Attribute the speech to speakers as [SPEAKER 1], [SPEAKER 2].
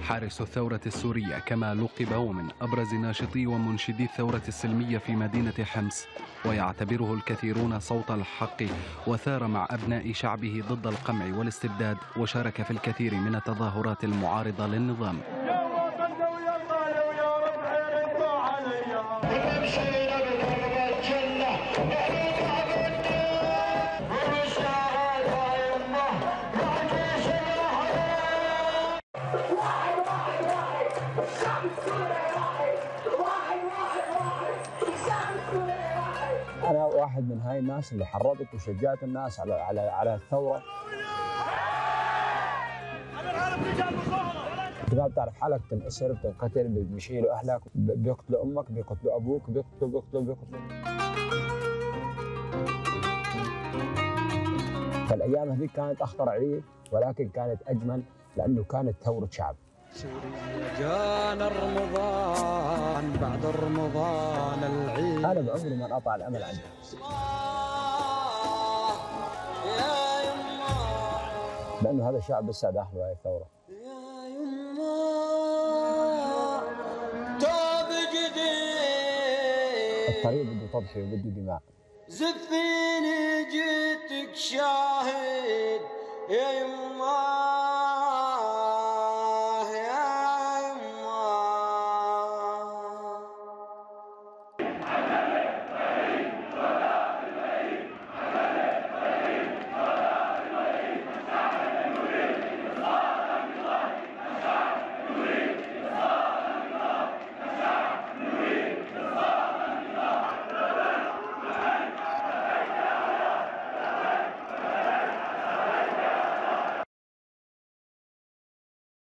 [SPEAKER 1] حارس الثورة السورية كما لقب، ومن أبرز ناشطي ومنشدي الثورة السلمية في مدينة حمص، ويعتبره الكثيرون صوت الحق، وثار مع أبناء شعبه ضد القمع والاستبداد، وشارك في الكثير من التظاهرات المعارضة للنظام.
[SPEAKER 2] أنا واحد من هاي الناس اللي حرضت وشجعت الناس على الثورة. ما بتعرف حالك تنأسر، بتنقتل، بيشيلوا أهلك، بيقتلوا أمك، بيقتلوا أبوك، بيقتلوا. فالأيام هذيك كانت أخطر علي، ولكن كانت أجمل لأنه كانت ثورة شعب.
[SPEAKER 3] سوريا جانا رمضان، بعد رمضان العيد.
[SPEAKER 2] أنا بعمري ما انقطع الأمل عنه. لأنه هذا الشعب لسه داخل هاي الثورة.
[SPEAKER 3] يا يما توب جديد،
[SPEAKER 2] الطريق بده تضحية وبده دماء.
[SPEAKER 3] زفيني جيتك شاهد يا يما.